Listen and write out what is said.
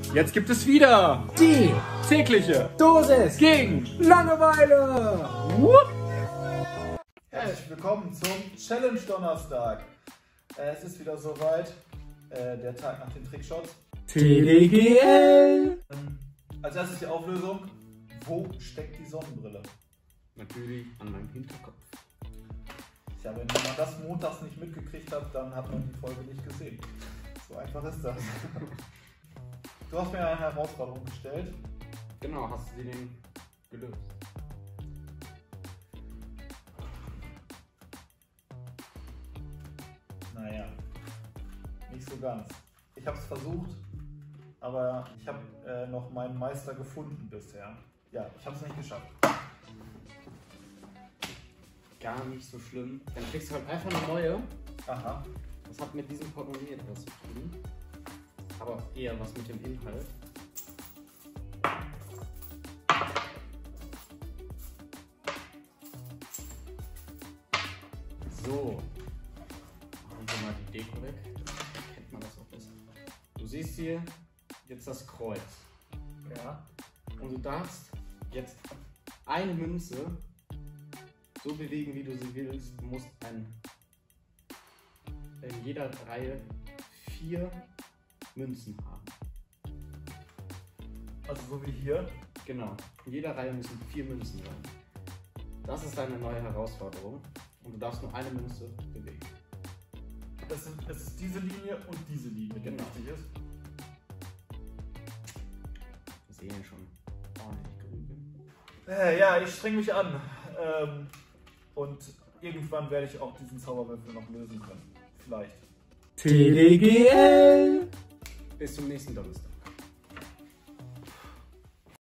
Jetzt gibt es wieder Die tägliche Dosis gegen Langeweile. Herzlich willkommen zum Challenge Donnerstag. Es ist wieder soweit, der Tag nach den Trickshots. TDGL. Als erstes die Auflösung. Wo steckt die Sonnenbrille? natürlich an meinem Hinterkopf. Tja, wenn man das montags nicht mitgekriegt hat, dann hat man die Folge nicht gesehen. So einfach ist das. Du hast mir eine Herausforderung gestellt. Genau, hast du den gelöst? Naja, nicht so ganz. Ich habe es versucht, aber ich habe noch meinen Meister gefunden bisher. Ja, ich habe es nicht geschafft. Gar nicht so schlimm. Dann kriegst du halt einfach eine neue. Aha. Das hat mit diesem Portemonnaie etwas zu tun. Aber eher was mit dem Inhalt. So. Machen wir mal die Deko weg. Dann kennt man das auch besser. Du siehst hier jetzt das Kreuz. Ja. Und du darfst jetzt eine Münze so bewegen, wie du sie willst. Du musst in jeder Reihe 4 Münzen haben. Also so wie hier. Genau. In jeder Reihe müssen 4 Münzen sein. Das ist deine neue Herausforderung. Und du darfst nur eine Münze bewegen. Es ist diese Linie und diese Linie, die Genau. wichtig ist. Ich sehe schon ordentlich grün. Ja, ich streng mich an. Und irgendwann werde ich auch diesen Zauberwürfel noch lösen können. Vielleicht. TDGL. Bis zum nächsten Donnerstag.